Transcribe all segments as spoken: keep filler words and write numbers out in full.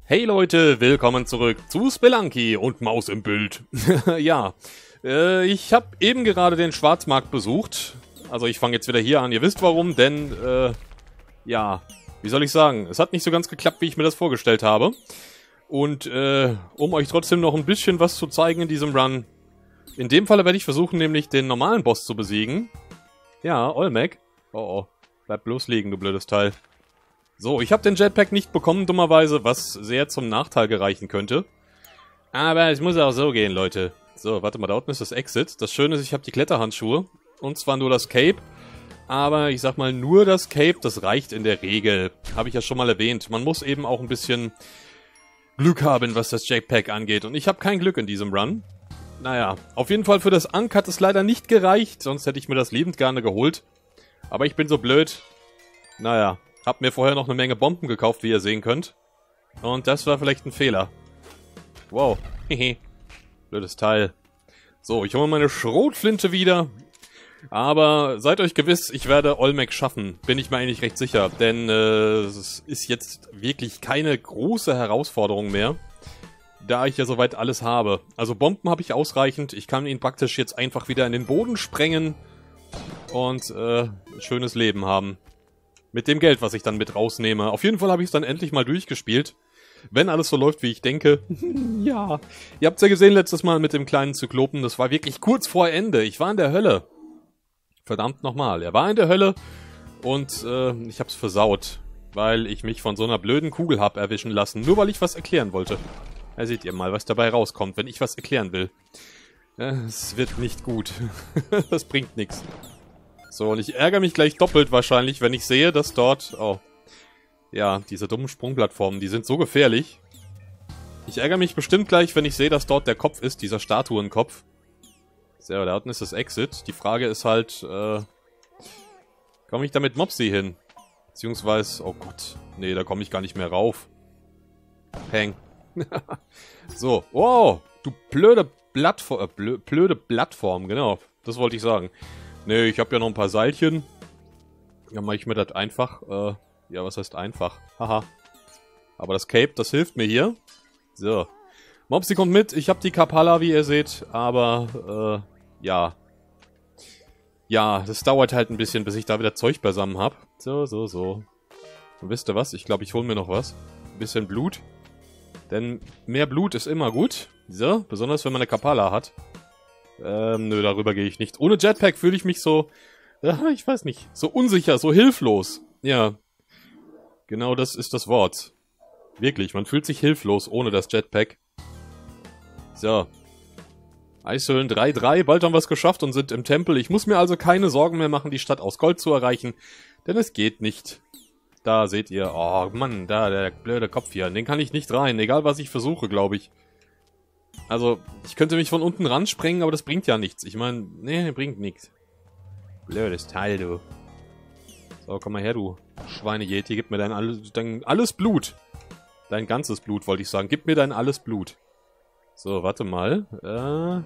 Hey Leute, willkommen zurück zu Spelunky und Maus im Bild. Ja, äh, ich habe eben gerade den Schwarzmarkt besucht. Also ich fange jetzt wieder hier an, ihr wisst warum, denn, äh, ja, wie soll ich sagen, es hat nicht so ganz geklappt, wie ich mir das vorgestellt habe. Und, äh, um euch trotzdem noch ein bisschen was zu zeigen in diesem Run, in dem Falle werde ich versuchen, nämlich den normalen Boss zu besiegen. Ja, Olmec. Oh oh, bleib bloß liegen, du blödes Teil. So, ich habe den Jetpack nicht bekommen, dummerweise, was sehr zum Nachteil gereichen könnte. Aber es muss auch so gehen, Leute. So, warte mal, da unten ist das Exit. Das Schöne ist, ich habe die Kletterhandschuhe. Und zwar nur das Cape. Aber ich sag mal, nur das Cape, das reicht in der Regel. Habe ich ja schon mal erwähnt. Man muss eben auch ein bisschen Glück haben, was das Jetpack angeht. Und ich habe kein Glück in diesem Run. Naja, auf jeden Fall für das Ankh hat es leider nicht gereicht. Sonst hätte ich mir das liebend gerne geholt. Aber ich bin so blöd. Naja. Hab mir vorher noch eine Menge Bomben gekauft, wie ihr sehen könnt. Und das war vielleicht ein Fehler. Wow. Hehe. Blödes Teil. So, ich hole meine Schrotflinte wieder. Aber seid euch gewiss, ich werde Olmec schaffen. Bin ich mir eigentlich recht sicher. Denn äh, es ist jetzt wirklich keine große Herausforderung mehr. Da ich ja soweit alles habe. Also Bomben habe ich ausreichend. Ich kann ihn praktisch jetzt einfach wieder in den Boden sprengen. Und äh, ein schönes Leben haben. Mit dem Geld, was ich dann mit rausnehme. Auf jeden Fall habe ich es dann endlich mal durchgespielt. Wenn alles so läuft, wie ich denke. Ja. Ihr habt es ja gesehen letztes Mal mit dem kleinen Zyklopen. Das war wirklich kurz vor Ende. Ich war in der Hölle. Verdammt nochmal. Er war in der Hölle. Und äh, ich habe es versaut. Weil ich mich von so einer blöden Kugel habe erwischen lassen. Nur weil ich was erklären wollte. Da seht ihr mal, was dabei rauskommt, wenn ich was erklären will. Es wird nicht gut. Das bringt nichts. So, und ich ärgere mich gleich doppelt wahrscheinlich, wenn ich sehe, dass dort... Oh. Ja, diese dummen Sprungplattformen, die sind so gefährlich. Ich ärgere mich bestimmt gleich, wenn ich sehe, dass dort der Kopf ist, dieser Statuenkopf. So, da unten ist das Exit. Die Frage ist halt, äh... komme ich da mit Mopsy hin? Beziehungsweise... Oh Gott. Nee, da komme ich gar nicht mehr rauf. Peng. So. Wow! Du blöde Plattform... Äh, blö blöde Plattform, genau. Das wollte ich sagen. Nee, ich habe ja noch ein paar Seilchen. Dann mache ich mir das einfach. Äh, ja, was heißt einfach? Haha. Aber das Cape, das hilft mir hier. So. Mopsy kommt mit. Ich habe die Kapala, wie ihr seht. Aber, äh, ja. Ja, das dauert halt ein bisschen, bis ich da wieder Zeug beisammen habe. So, so, so. Und wisst ihr was? Ich glaube, ich hole mir noch was. Ein bisschen Blut. Denn mehr Blut ist immer gut. So, besonders wenn man eine Kapala hat. Ähm, nö, darüber gehe ich nicht. Ohne Jetpack fühle ich mich so, ja, ich weiß nicht, so unsicher, so hilflos. Ja, genau das ist das Wort. Wirklich, man fühlt sich hilflos ohne das Jetpack. So. Eishöhlen drei drei, bald haben wir es geschafft und sind im Tempel. Ich muss mir also keine Sorgen mehr machen, die Stadt aus Gold zu erreichen, denn es geht nicht. Da seht ihr, oh Mann, da der blöde Kopf hier, in den kann ich nicht rein, egal was ich versuche, glaube ich. Also, ich könnte mich von unten ransprengen, aber das bringt ja nichts. Ich meine, nee, bringt nichts. Blödes Teil, du. So, komm mal her, du Schweinejeti. Gib mir dein, all dein alles Blut. Dein ganzes Blut, wollte ich sagen. Gib mir dein alles Blut. So, warte mal. Äh...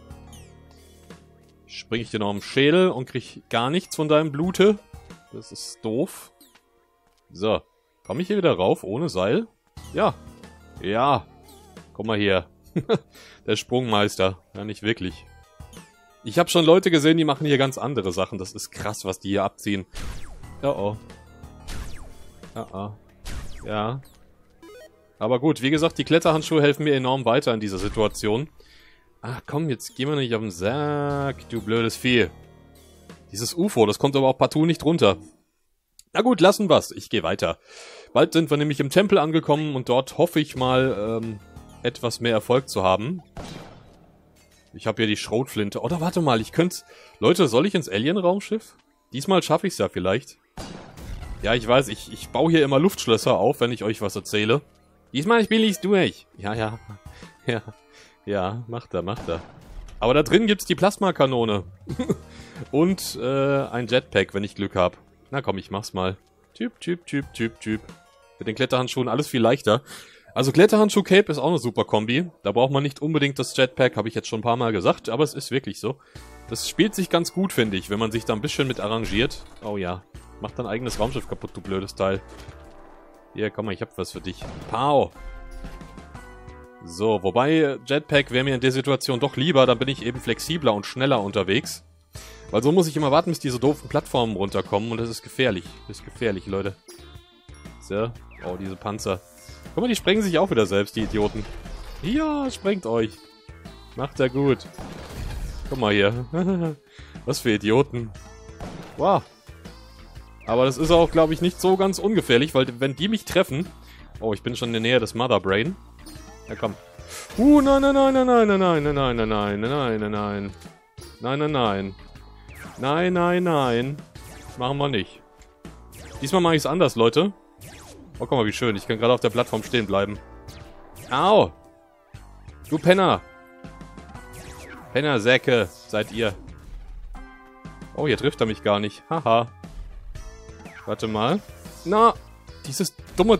Spring ich dir noch am Schädel und krieg gar nichts von deinem Blute. Das ist doof. So. Komme ich hier wieder rauf, ohne Seil? Ja. Ja. Komm mal hier. Der Sprungmeister. Ja, nicht wirklich. Ich habe schon Leute gesehen, die machen hier ganz andere Sachen. Das ist krass, was die hier abziehen. Oh oh. Oh oh. Ja. Aber gut, wie gesagt, die Kletterhandschuhe helfen mir enorm weiter in dieser Situation. Ach komm, jetzt geh mal nicht auf den Sack, du blödes Vieh. Dieses U F O, das kommt aber auch partout nicht runter. Na gut, lassen wir's. Ich gehe weiter. Bald sind wir nämlich im Tempel angekommen und dort hoffe ich mal, ähm... etwas mehr Erfolg zu haben. Ich habe hier die Schrotflinte. Oder warte mal, ich könnte... Leute, soll ich ins Alien-Raumschiff? Diesmal schaffe ich es ja vielleicht. Ja, ich weiß, ich, ich baue hier immer Luftschlösser auf, wenn ich euch was erzähle. Diesmal spiele ich's durch. Ja, ja. Ja, ja, macht er, macht er. Aber da drin gibt's die Plasmakanone. Und äh, ein Jetpack, wenn ich Glück habe. Na komm, ich mach's mal. Typ, typ, typ, typ, typ. Mit den Kletterhandschuhen alles viel leichter. Also Kletterhandschuh-Cape ist auch eine super Kombi. Da braucht man nicht unbedingt das Jetpack, habe ich jetzt schon ein paar Mal gesagt, aber es ist wirklich so. Das spielt sich ganz gut, finde ich, wenn man sich da ein bisschen mit arrangiert. Oh ja, mach dein eigenes Raumschiff kaputt, du blödes Teil. Hier, komm mal, ich hab was für dich. Pow! So, wobei Jetpack wäre mir in der Situation doch lieber, dann bin ich eben flexibler und schneller unterwegs. Weil so muss ich immer warten, bis diese doofen Plattformen runterkommen und das ist gefährlich. Das ist gefährlich, Leute. So, oh, diese Panzer. Guck mal, die sprengen sich auch wieder selbst, die Idioten. Ja, sprengt euch. Macht er gut. Guck mal hier. Was für Idioten. Wow. Aber das ist auch, glaube ich, nicht so ganz ungefährlich, weil wenn die mich treffen... Oh, ich bin schon in der Nähe des Mother Brain. Ja, komm. Uh, nein, nein, nein, nein, nein, nein, nein, nein, nein, nein, nein, nein, nein. Nein, nein, nein. Nein, nein, nein. Machen wir nicht. Diesmal mache ich es anders, Leute. Oh, guck mal, wie schön. Ich kann gerade auf der Plattform stehen bleiben. Au! Du Penner! Pennersäcke seid ihr. Oh, hier trifft er mich gar nicht. Haha. Warte mal. Na, dieses dumme...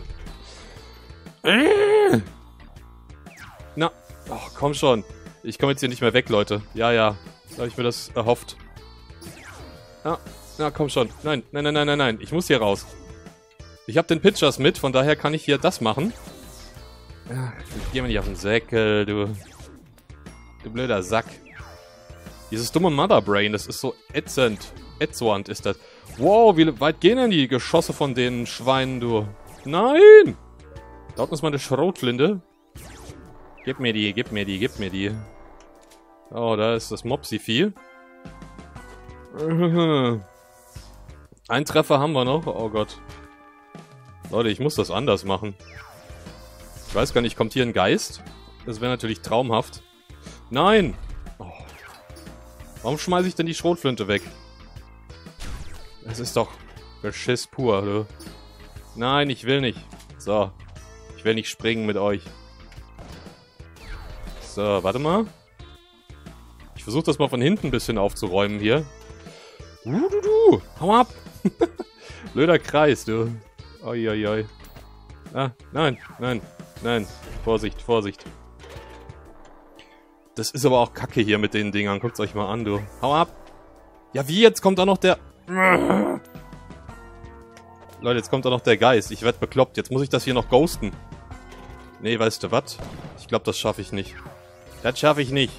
Na, oh, komm schon. Ich komme jetzt hier nicht mehr weg, Leute. Ja, ja. Da habe ich mir das erhofft. Na, na, komm schon. Nein, nein, nein, nein, nein, nein. Ich muss hier raus. Ich habe den Pitchers mit, von daher kann ich hier das machen. Ich geh mir nicht auf den Säckel, du. Du blöder Sack. Dieses dumme Mother Brain, das ist so ätzend. Ätzend ist das. Wow, wie weit gehen denn die Geschosse von den Schweinen, du? Nein! Da unten ist mal eine Schrotflinte. Gib mir die, gib mir die, gib mir die. Oh, da ist das Mopsi-Vieh. Ein Treffer haben wir noch. Oh Gott. Leute, ich muss das anders machen. Ich weiß gar nicht, kommt hier ein Geist? Das wäre natürlich traumhaft. Nein! Oh. Warum schmeiße ich denn die Schrotflinte weg? Das ist doch Beschiss pur, du. Nein, ich will nicht. So. Ich will nicht springen mit euch. So, warte mal. Ich versuche das mal von hinten ein bisschen aufzuräumen hier. Du, du, du. Hau ab! Blöder Kreis, du. Oi, oi, oi. Ah, nein, nein, nein. Vorsicht, Vorsicht. Das ist aber auch kacke hier mit den Dingern. Guckt's euch mal an, du. Hau ab! Ja, wie? Jetzt kommt da noch der... Leute, jetzt kommt da noch der Geist. Ich werd bekloppt. Jetzt muss ich das hier noch ghosten. Nee, weißt du was? Ich glaube, das schaffe ich nicht. Das schaffe ich nicht.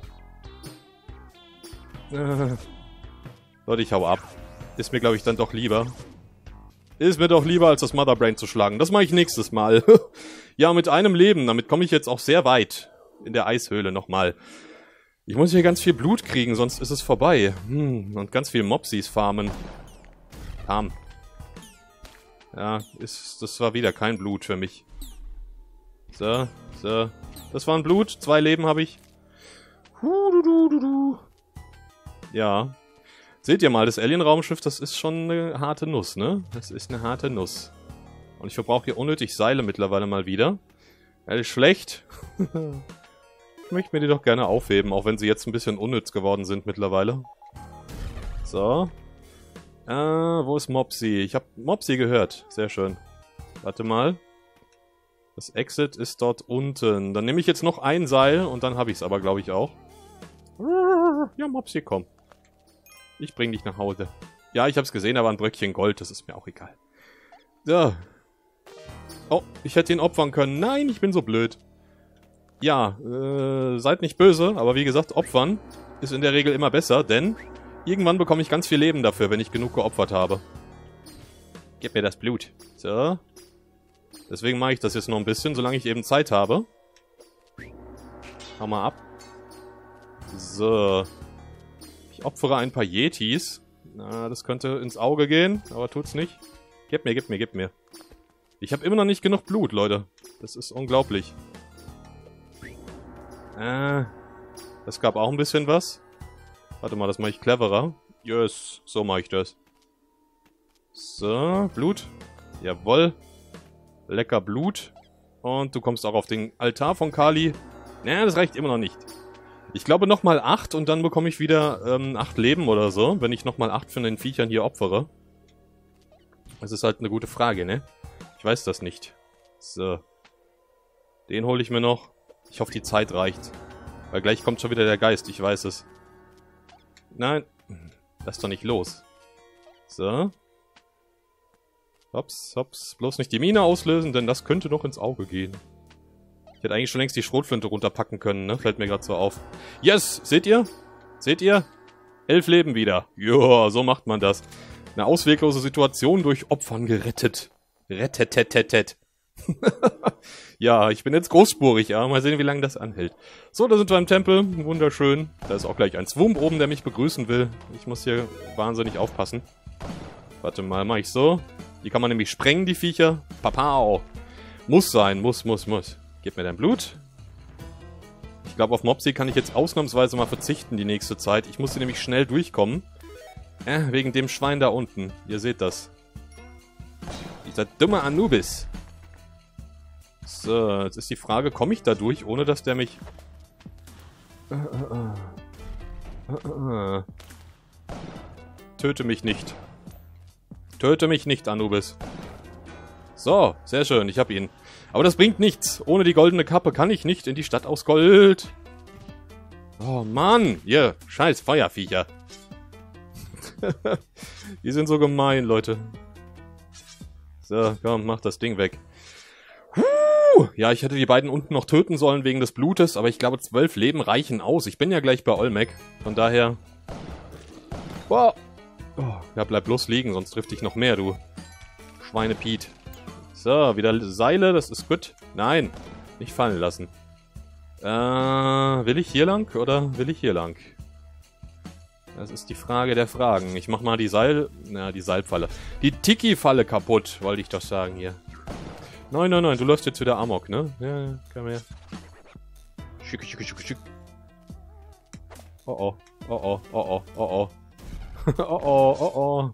Äh. Leute, ich hau ab. Ist mir, glaube ich, dann doch lieber. Ist mir doch lieber, als das Mother Brain zu schlagen. Das mache ich nächstes Mal. Ja, mit einem Leben. Damit komme ich jetzt auch sehr weit. In der Eishöhle nochmal. Ich muss hier ganz viel Blut kriegen, sonst ist es vorbei. Hm, und ganz viel Mopsis farmen. Pam. Ja, ist, das war wieder kein Blut für mich. So, so. Das war ein Blut. Zwei Leben habe ich. Ja. Seht ihr mal, das Alien-Raumschiff, das ist schon eine harte Nuss, ne? Das ist eine harte Nuss. Und ich verbrauche hier unnötig Seile mittlerweile mal wieder. Das ist schlecht. Ich möchte mir die doch gerne aufheben, auch wenn sie jetzt ein bisschen unnütz geworden sind mittlerweile. So. Äh, wo ist Mopsi? Ich habe Mopsi gehört. Sehr schön. Warte mal. Das Exit ist dort unten. Dann nehme ich jetzt noch ein Seil und dann habe ich es aber, glaube ich, auch. Ja, Mopsi, komm. Ich bring dich nach Hause. Ja, ich habe es gesehen, aber ein Bröckchen Gold, das ist mir auch egal. So. Oh, ich hätte ihn opfern können. Nein, ich bin so blöd. Ja, äh, seid nicht böse, aber wie gesagt, opfern ist in der Regel immer besser, denn irgendwann bekomme ich ganz viel Leben dafür, wenn ich genug geopfert habe. Gib mir das Blut. So. Deswegen mache ich das jetzt noch ein bisschen, solange ich eben Zeit habe. Hau mal ab. So. Ich opfere ein paar Yetis. Na, das könnte ins Auge gehen, aber tut's nicht. Gib mir, gib mir, gib mir. Ich habe immer noch nicht genug Blut, Leute. Das ist unglaublich. Äh, das gab auch ein bisschen was. Warte mal, das mache ich cleverer. Yes, so mache ich das. So, Blut. Jawohl. Lecker Blut. Und du kommst auch auf den Altar von Kali. Naja, das reicht immer noch nicht. Ich glaube nochmal acht und dann bekomme ich wieder ähm, acht Leben oder so, wenn ich nochmal acht von den Viechern hier opfere. Das ist halt eine gute Frage, ne? Ich weiß das nicht. So. Den hole ich mir noch. Ich hoffe, die Zeit reicht. Weil gleich kommt schon wieder der Geist, ich weiß es. Nein. Lass doch nicht los. So. Hops, hops. Bloß nicht die Mine auslösen, denn das könnte noch ins Auge gehen. Ich hätte eigentlich schon längst die Schrotflinte runterpacken können, ne? Fällt mir gerade so auf. Yes! Seht ihr? Seht ihr? Elf Leben wieder. Ja, so macht man das. Eine ausweglose Situation durch Opfern gerettet. Rettetetetet. Ja, ich bin jetzt großspurig, ja. Mal sehen, wie lange das anhält. So, da sind wir im Tempel. Wunderschön. Da ist auch gleich ein Swump oben, der mich begrüßen will. Ich muss hier wahnsinnig aufpassen. Warte mal, mach ich so. Die kann man nämlich sprengen, die Viecher. Papau. Muss sein, muss, muss, muss. Gib mir dein Blut. Ich glaube, auf Mopsy kann ich jetzt ausnahmsweise mal verzichten die nächste Zeit. Ich muss hier nämlich schnell durchkommen. Äh, wegen dem Schwein da unten. Ihr seht das. Dieser dumme Anubis. So, jetzt ist die Frage, komme ich da durch, ohne dass der mich... Töte mich nicht. Töte mich nicht, Anubis. So, sehr schön, ich hab ihn. Aber das bringt nichts. Ohne die goldene Kappe kann ich nicht in die Stadt aus Gold. Oh Mann, ihr scheiß Feuerviecher. Die sind so gemein, Leute. So, komm, mach das Ding weg. Huh. Ja, ich hätte die beiden unten noch töten sollen wegen des Blutes, aber ich glaube, zwölf Leben reichen aus. Ich bin ja gleich bei Olmec. Von daher... Wow. Oh, ja, bleib bloß liegen, sonst trifft dich noch mehr, du Schweinepiet. So, wieder Seile, das ist gut. Nein, nicht fallen lassen. Äh, will ich hier lang oder will ich hier lang? Das ist die Frage der Fragen. Ich mach mal die Seil... Na, die Seilfalle. Die Tiki-Falle kaputt, wollte ich doch sagen hier. Nein, nein, nein, du läufst jetzt wieder Amok, ne? Ja, ja, komm her. Schick, schick, schick, schick. Oh oh, oh oh, oh oh, oh oh. Oh oh, oh oh.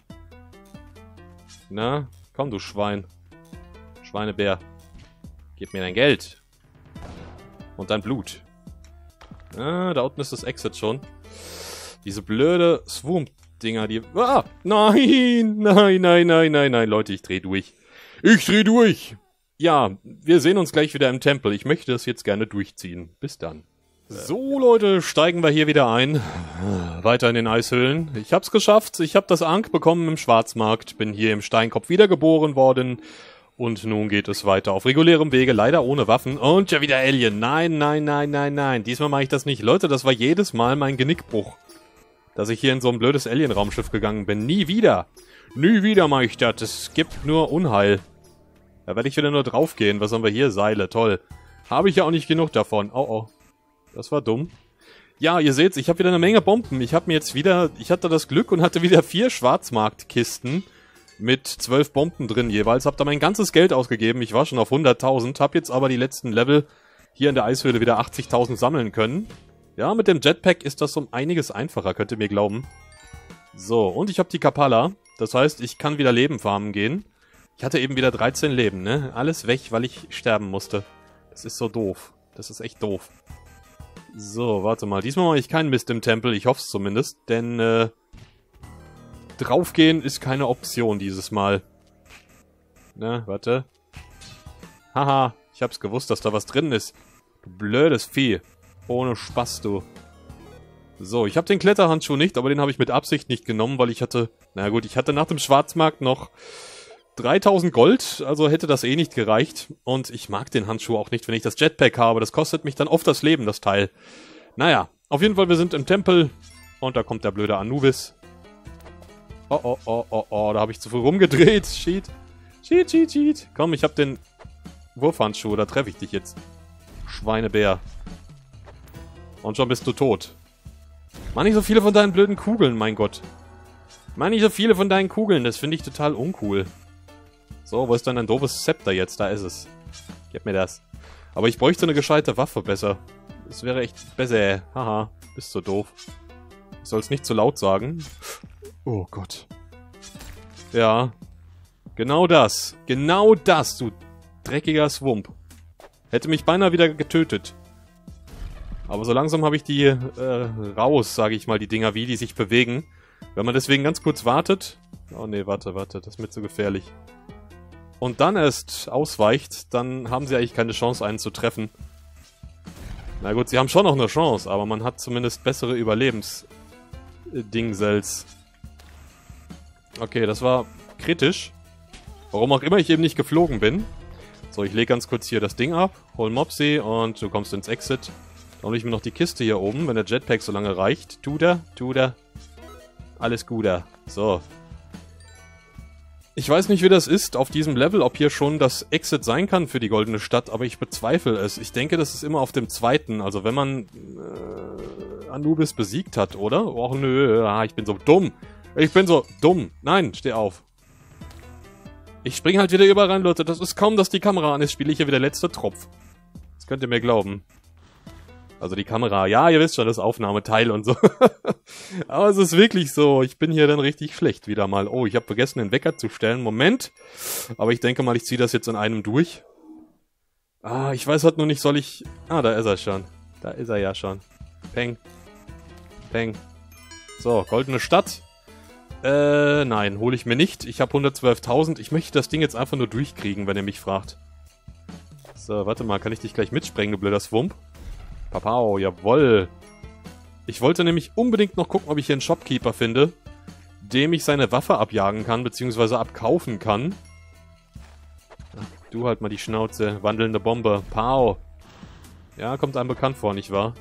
Na, komm du Schwein. Schweinebär. Gib mir dein Geld. Und dein Blut. Ah, da unten ist das Exit schon. Diese blöde Swamp-Dinger, die... Ah! Nein! Nein, nein, nein, nein, nein, Leute, ich dreh durch. Ich dreh durch! Ja, wir sehen uns gleich wieder im Tempel. Ich möchte das jetzt gerne durchziehen. Bis dann. So, Leute, steigen wir hier wieder ein. Weiter in den Eishöhlen. Ich hab's geschafft. Ich hab das Ankh bekommen im Schwarzmarkt. Bin hier im Steinkopf wiedergeboren worden. Und nun geht es weiter auf regulärem Wege, leider ohne Waffen. Und ja wieder Alien. Nein, nein, nein, nein, nein. Diesmal mache ich das nicht. Leute, das war jedes Mal mein Genickbruch. Dass ich hier in so ein blödes Alien-Raumschiff gegangen bin. Nie wieder. Nie wieder mache ich das. Es gibt nur Unheil. Da werde ich wieder nur draufgehen. Was haben wir hier? Seile. Toll. Habe ich ja auch nicht genug davon. Oh, oh. Das war dumm. Ja, ihr seht's, ich habe wieder eine Menge Bomben. Ich habe mir jetzt wieder... Ich hatte das Glück und hatte wieder vier Schwarzmarktkisten mit zwölf Bomben drin jeweils. Hab da mein ganzes Geld ausgegeben. Ich war schon auf hunderttausend. Hab jetzt aber die letzten Level hier in der Eishöhle wieder achtzigtausend sammeln können. Ja, mit dem Jetpack ist das um einiges einfacher, könnt ihr mir glauben. So, und ich habe die Kapala. Das heißt, ich kann wieder Leben farmen gehen. Ich hatte eben wieder dreizehn Leben, ne? Alles weg, weil ich sterben musste. Das ist so doof. Das ist echt doof. So, warte mal. Diesmal mache ich keinen Mist im Tempel. Ich hoffe es zumindest. Denn, äh... draufgehen ist keine Option dieses Mal. Na, warte. Haha, ich hab's gewusst, dass da was drin ist. Du blödes Vieh. Ohne Spaß, du. So, ich habe den Kletterhandschuh nicht, aber den habe ich mit Absicht nicht genommen, weil ich hatte... Na gut, ich hatte nach dem Schwarzmarkt noch dreitausend Gold, also hätte das eh nicht gereicht. Und ich mag den Handschuh auch nicht, wenn ich das Jetpack habe. Das kostet mich dann oft das Leben, das Teil. Naja, auf jeden Fall, wir sind im Tempel. Und da kommt der blöde Anubis. Oh, oh, oh, oh, oh, da habe ich zu viel rumgedreht. Cheat. Cheat, cheat, cheat. Komm, ich habe den Wurfhandschuh, da treffe ich dich jetzt. Schweinebär. Und schon bist du tot. Mach nicht so viele von deinen blöden Kugeln, mein Gott. Mach nicht so viele von deinen Kugeln, das finde ich total uncool. So, wo ist denn ein doofes Zepter jetzt? Da ist es. Gib mir das. Aber ich bräuchte eine gescheite Waffe besser. Das wäre echt besser. Haha, bist so doof. Ich soll es nicht zu laut sagen. Oh Gott. Ja. Genau das. Genau das, du dreckiger Swump. Hätte mich beinahe wieder getötet. Aber so langsam habe ich die äh, raus, sage ich mal, die Dinger, wie die sich bewegen. Wenn man deswegen ganz kurz wartet... Oh nee, warte, warte, das ist mir zu gefährlich. Und dann erst ausweicht, dann haben sie eigentlich keine Chance, einen zu treffen. Na gut, sie haben schon noch eine Chance, aber man hat zumindest bessere Überlebens-Dingsels. Okay, das war kritisch. Warum auch immer ich eben nicht geflogen bin. So, ich lege ganz kurz hier das Ding ab, hol Mopsy und du kommst ins Exit. Dann hole ich mir noch die Kiste hier oben, wenn der Jetpack so lange reicht. Tut er, tut er. Alles Guter. So. Ich weiß nicht, wie das ist auf diesem Level, ob hier schon das Exit sein kann für die Goldene Stadt, aber ich bezweifle es. Ich denke, das ist immer auf dem zweiten, also wenn man äh, Anubis besiegt hat, oder? Och nö, ah, ich bin so dumm. Ich bin so dumm. Nein, steh auf. Ich spring halt wieder überall rein, Leute. Das ist kaum, dass die Kamera an ist, spiele ich hier wieder letzter Tropf. Das könnt ihr mir glauben. Also die Kamera, ja, ihr wisst schon, das Aufnahmeteil und so. Aber es ist wirklich so, ich bin hier dann richtig schlecht wieder mal. Oh, ich habe vergessen, den Wecker zu stellen. Moment. Aber ich denke mal, ich ziehe das jetzt in einem durch. Ah, ich weiß halt nur nicht, soll ich... Ah, da ist er schon. Da ist er ja schon. Peng. Peng. So, Goldene Stadt. Äh, nein, hole ich mir nicht. Ich habe hundertzwölftausend. Ich möchte das Ding jetzt einfach nur durchkriegen, wenn ihr mich fragt. So, warte mal, kann ich dich gleich mitsprengen, du blöder Swump? Papau, jawoll. Ich wollte nämlich unbedingt noch gucken, ob ich hier einen Shopkeeper finde, dem ich seine Waffe abjagen kann, beziehungsweise abkaufen kann. Ach, du halt mal die Schnauze. Wandelnde Bombe. Pau. Ja, kommt einem bekannt vor, nicht wahr?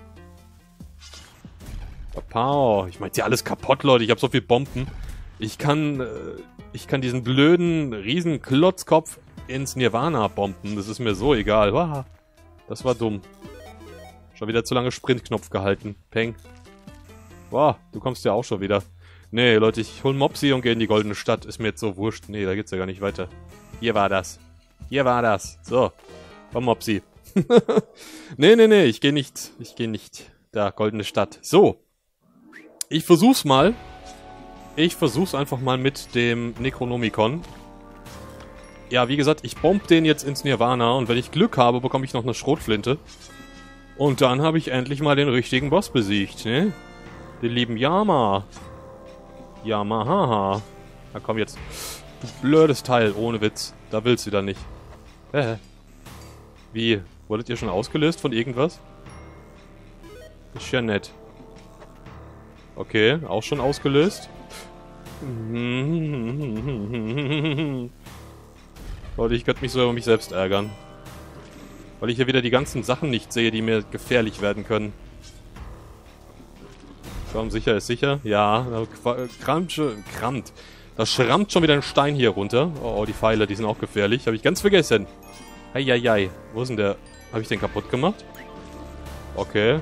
Pau. Ich meinte ja alles kaputt, Leute. Ich habe so viel Bomben. Ich kann, äh, ich kann diesen blöden riesen Klotzkopf ins Nirvana bomben. Das ist mir so egal. Wow. Das war dumm. Schon wieder zu lange Sprintknopf gehalten. Peng. Wow, du kommst ja auch schon wieder. Nee, Leute, ich hol Mopsy und gehe in die Goldene Stadt. Ist mir jetzt so wurscht. Nee, da geht's ja gar nicht weiter. Hier war das. Hier war das. So. Komm, Mopsy. nee, nee, nee, ich gehe nicht. Ich gehe nicht. Da, Goldene Stadt. So. Ich versuch's mal. Ich versuch's einfach mal mit dem Necronomicon. Ja, wie gesagt, ich bomb den jetzt ins Nirvana und wenn ich Glück habe, bekomme ich noch eine Schrotflinte. Und dann habe ich endlich mal den richtigen Boss besiegt, ne? Den lieben Yama. Yama, haha. Na komm jetzt. Du blödes Teil, ohne Witz. Da willst du dann nicht. Äh. Wie? Wurdet ihr schon ausgelöst von irgendwas? Ist ja nett. Okay, auch schon ausgelöst. Leute, ich könnte mich so über mich selbst ärgern. Weil ich hier wieder die ganzen Sachen nicht sehe, die mir gefährlich werden können. Komm, sicher ist sicher. Ja, da krammt, krammt. Da schrammt schon wieder ein Stein hier runter. Oh, oh, die Pfeile, die sind auch gefährlich. Habe ich ganz vergessen. Eieiei. Wo ist denn der? Habe ich den kaputt gemacht? Okay.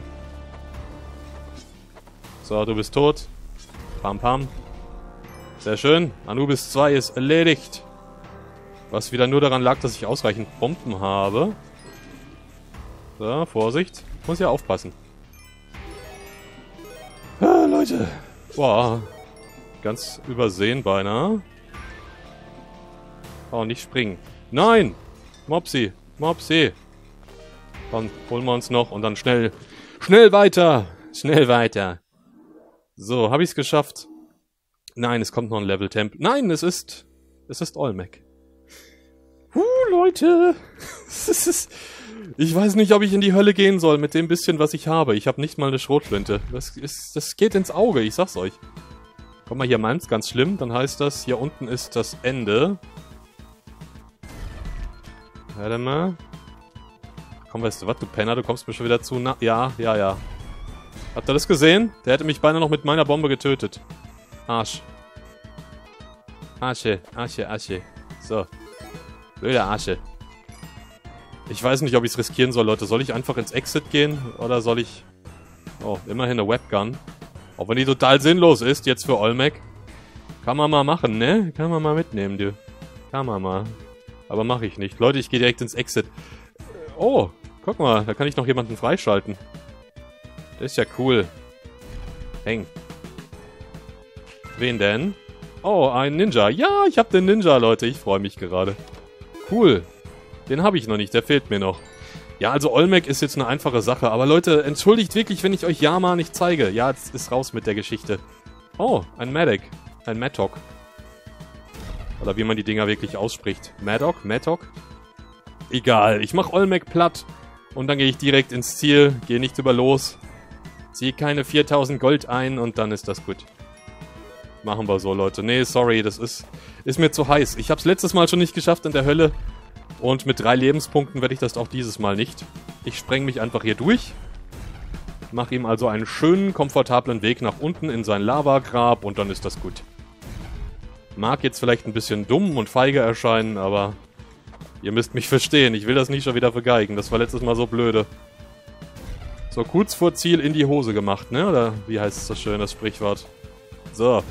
So, du bist tot. Pam, pam. Sehr schön. Anubis zwei ist erledigt. Was wieder nur daran lag, dass ich ausreichend Bomben habe. So, Vorsicht. Muss ja aufpassen. Ah, Leute. Boah. Ganz übersehen beinahe. Oh, nicht springen. Nein! Mopsy. Mopsy. Dann holen wir uns noch und dann schnell. Schnell weiter. Schnell weiter. So, habe ich es geschafft? Nein, es kommt noch ein Level-Temp. Nein, es ist... Es ist Olmec. Huh, Leute. Es ist... Ich weiß nicht, ob ich in die Hölle gehen soll mit dem bisschen, was ich habe. Ich habe nicht mal eine Schrotflinte. Das, ist, das geht ins Auge, ich sag's euch. Komm mal hier, meins, ganz schlimm. Dann heißt das, hier unten ist das Ende. Warte mal. Komm, weißt du was, du Penner, du kommst mir schon wieder zu nah. Ja, ja, ja. Habt ihr das gesehen? Der hätte mich beinahe noch mit meiner Bombe getötet. Arsch. Asche, Asche, Asche. So. Blöde Asche. Ich weiß nicht, ob ich es riskieren soll, Leute. Soll ich einfach ins Exit gehen? Oder soll ich... Oh, immerhin eine Webgun. Auch wenn die total sinnlos ist, jetzt für Olmec. Kann man mal machen, ne? Kann man mal mitnehmen, du. Kann man mal. Aber mache ich nicht. Leute, ich gehe direkt ins Exit. Oh, guck mal. Da kann ich noch jemanden freischalten. Das ist ja cool. Häng. Wen denn? Oh, ein Ninja. Ja, ich habe den Ninja, Leute. Ich freue mich gerade. Cool. Den habe ich noch nicht, der fehlt mir noch. Ja, also Olmec ist jetzt eine einfache Sache. Aber Leute, entschuldigt wirklich, wenn ich euch Yama nicht zeige. Ja, jetzt ist raus mit der Geschichte. Oh, ein Maddock. Ein Mattock. Oder wie man die Dinger wirklich ausspricht. Maddock? Mattock? Egal, ich mache Olmec platt. Und dann gehe ich direkt ins Ziel. Gehe nicht über los. Ziehe keine viertausend Gold ein und dann ist das gut. Machen wir so, Leute. Nee, sorry, das ist, ist mir zu heiß. Ich habe es letztes Mal schon nicht geschafft in der Hölle. Und mit drei Lebenspunkten werde ich das auch dieses Mal nicht. Ich spreng mich einfach hier durch. Mache ihm also einen schönen, komfortablen Weg nach unten in sein Lavagrab und dann ist das gut. Mag jetzt vielleicht ein bisschen dumm und feige erscheinen, aber ihr müsst mich verstehen. Ich will das nicht schon wieder vergeigen. Das war letztes Mal so blöde. So, kurz vor Ziel in die Hose gemacht, ne? Oder wie heißt es so schön, das Sprichwort? So.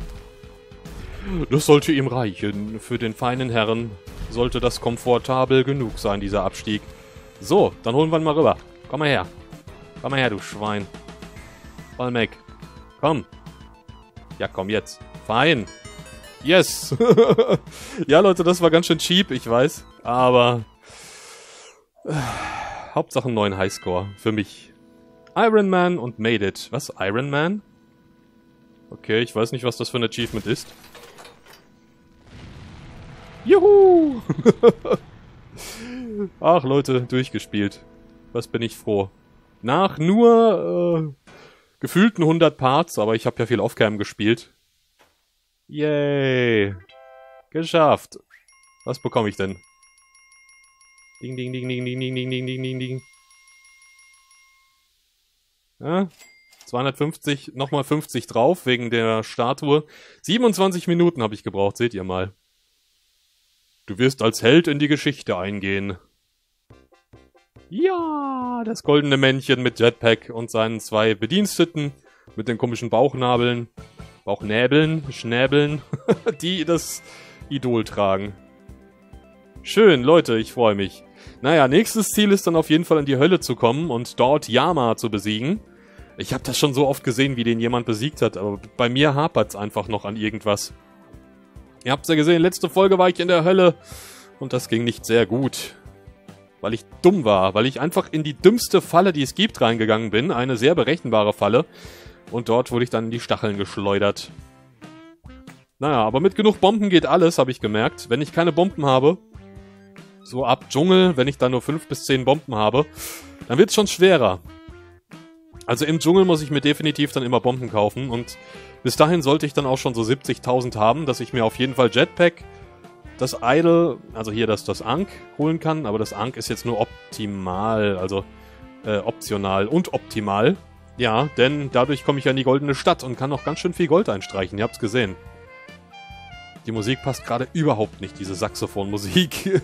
Das sollte ihm reichen. Für den feinen Herrn sollte das komfortabel genug sein, dieser Abstieg. So, dann holen wir ihn mal rüber. Komm mal her. Komm mal her, du Schwein. Olmec. Komm. Ja, komm jetzt. Fein. Yes. Ja, Leute, das war ganz schön cheap, ich weiß. Aber äh, Hauptsache einen neuen Highscore. Für mich. Iron Man und Made It. Was? Iron Man? Okay, ich weiß nicht, was das für ein Achievement ist. Juhu! Ach, Leute, durchgespielt. Was bin ich froh. Nach nur äh, gefühlten hundert Parts, aber ich habe ja viel Offcam gespielt. Yay! Geschafft! Was bekomme ich denn? Ding, ding, ding, ding, ding, ding, ding, ding, ding, ding, ding. Ja, zweihundertfünfzig, nochmal fünfzig drauf, wegen der Statue. siebenundzwanzig Minuten habe ich gebraucht, seht ihr mal. Du wirst als Held in die Geschichte eingehen. Ja, das goldene Männchen mit Jetpack und seinen zwei Bediensteten mit den komischen Bauchnabeln, Bauchnäbeln, Schnäbeln, die das Idol tragen. Schön, Leute, ich freue mich. Naja, nächstes Ziel ist dann auf jeden Fall in die Hölle zu kommen und dort Yama zu besiegen. Ich habe das schon so oft gesehen, wie den jemand besiegt hat, aber bei mir hapert's einfach noch an irgendwas. Ihr habt's ja gesehen, letzte Folge war ich in der Hölle und das ging nicht sehr gut. Weil ich dumm war, weil ich einfach in die dümmste Falle, die es gibt, reingegangen bin. Eine sehr berechenbare Falle. Und dort wurde ich dann in die Stacheln geschleudert. Naja, aber mit genug Bomben geht alles, habe ich gemerkt. Wenn ich keine Bomben habe, so ab Dschungel, wenn ich da nur fünf bis zehn Bomben habe, dann wird's schon schwerer. Also im Dschungel muss ich mir definitiv dann immer Bomben kaufen. Und bis dahin sollte ich dann auch schon so siebzigtausend haben, dass ich mir auf jeden Fall Jetpack, das Idol, also hier das, das Ankh holen kann, aber das Ankh ist jetzt nur optimal, also äh, optional und optimal. Ja, denn dadurch komme ich ja in die goldene Stadt und kann noch ganz schön viel Gold einstreichen, ihr habt's gesehen. Die Musik passt gerade überhaupt nicht, diese Saxophonmusik.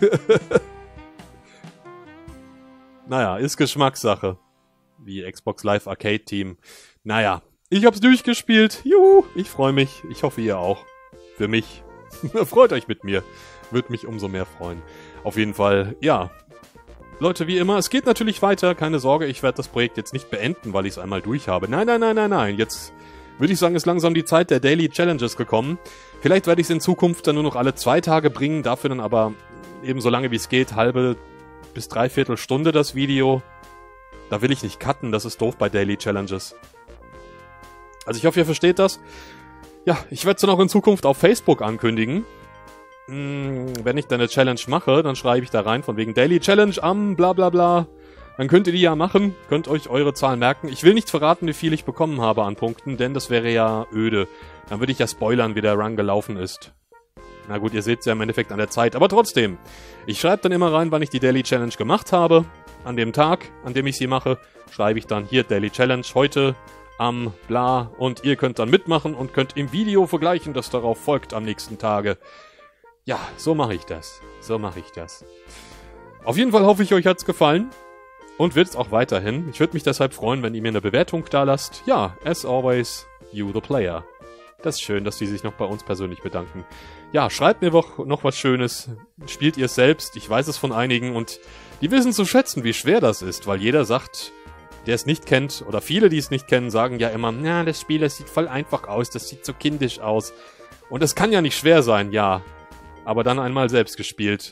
Naja, ist Geschmackssache. Wie Xbox Live Arcade Team. Naja, ich hab's durchgespielt. Juhu, ich freue mich. Ich hoffe, ihr auch. Für mich. Freut euch mit mir. Würde mich umso mehr freuen. Auf jeden Fall, ja. Leute, wie immer, es geht natürlich weiter. Keine Sorge, ich werde das Projekt jetzt nicht beenden, weil ich es einmal durch habe. Nein, nein, nein, nein, nein. Jetzt würde ich sagen, ist langsam die Zeit der Daily Challenges gekommen. Vielleicht werde ich es in Zukunft dann nur noch alle zwei Tage bringen. Dafür dann aber eben so lange wie es geht, halbe bis dreiviertel Stunde das Video. Da will ich nicht cutten, das ist doof bei Daily Challenges. Also ich hoffe, ihr versteht das. Ja, ich werde es dann auch in Zukunft auf Facebook ankündigen. Hm, wenn ich dann eine Challenge mache, dann schreibe ich da rein von wegen Daily Challenge am bla bla bla. Dann könnt ihr die ja machen, könnt euch eure Zahlen merken. Ich will nicht verraten, wie viel ich bekommen habe an Punkten, denn das wäre ja öde. Dann würde ich ja spoilern, wie der Run gelaufen ist. Na gut, ihr seht es ja im Endeffekt an der Zeit, aber trotzdem. Ich schreibe dann immer rein, wann ich die Daily Challenge gemacht habe. An dem Tag, an dem ich sie mache, schreibe ich dann hier Daily Challenge heute am bla und ihr könnt dann mitmachen und könnt im Video vergleichen, das darauf folgt am nächsten Tage. Ja, so mache ich das. So mache ich das. Auf jeden Fall hoffe ich, euch hat's gefallen und wird's auch weiterhin. Ich würde mich deshalb freuen, wenn ihr mir eine Bewertung da lasst. Ja, as always, you the player. Das ist schön, dass die sich noch bei uns persönlich bedanken. Ja, schreibt mir doch noch was Schönes. Spielt ihr es selbst? Ich weiß es von einigen und die wissen zu schätzen, wie schwer das ist, weil jeder sagt, der es nicht kennt, oder viele, die es nicht kennen, sagen ja immer, na, das Spiel, das sieht voll einfach aus, das sieht so kindisch aus. Und es kann ja nicht schwer sein, ja. Aber dann einmal selbst gespielt.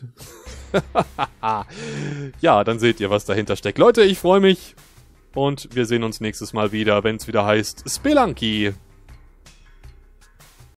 Ja, dann seht ihr, was dahinter steckt. Leute, ich freue mich und wir sehen uns nächstes Mal wieder, wenn es wieder heißt Spelunky.